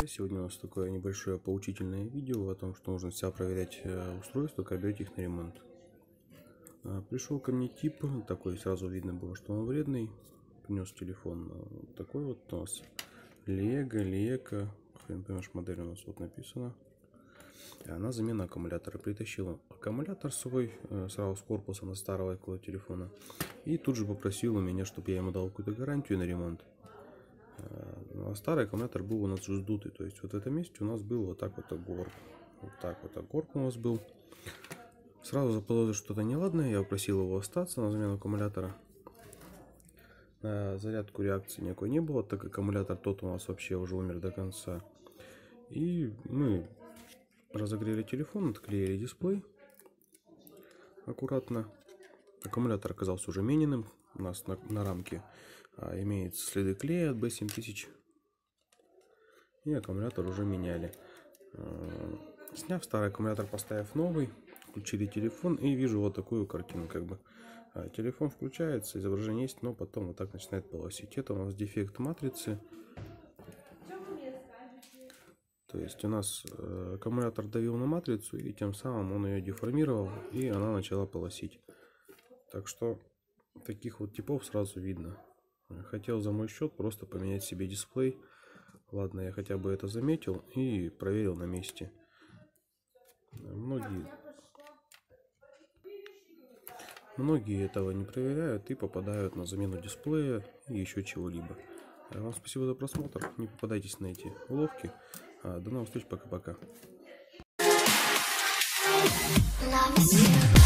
Сегодня у нас такое небольшое поучительное видео о том, что нужно всегда проверять устройства, когда берете их на ремонт. Пришел ко мне тип, такой сразу видно было, что он вредный. Принес телефон такой вот у нас. Лего, хрен поймешь, модель у нас вот написано. На замену аккумулятора. Притащил аккумулятор свой сразу с корпуса на старого такого телефона. И тут же попросил у меня, чтобы я ему дал какую-то гарантию на ремонт. А старый аккумулятор был у нас вздутый. То есть вот в этом месте у нас был вот так вот огорк. Вот так вот огорк у нас был. Сразу заподозрил что-то неладное. Я попросил его остаться на замену аккумулятора. Зарядку реакции никакой не было, так как аккумулятор тот у нас вообще уже умер до конца. И мы разогрели телефон, отклеили дисплей аккуратно. Аккумулятор оказался уже мененным. У нас на рамке имеются следы клея от B7000. И аккумулятор уже меняли. Сняв старый аккумулятор, поставив новый, включили телефон и вижу вот такую картину. Телефон включается, изображение есть, но потом вот так начинает полосить. Это у нас дефект матрицы. То есть у нас аккумулятор давил на матрицу, и тем самым он ее деформировал, и она начала полосить. Так что таких вот типов сразу видно. Хотел за мой счет просто поменять себе дисплей. Ладно, я хотя бы это заметил и проверил на месте. Многие этого не проверяют и попадают на замену дисплея и еще чего-либо. Вам спасибо за просмотр. Не попадайтесь на эти уловки. До новых встреч. Пока-пока.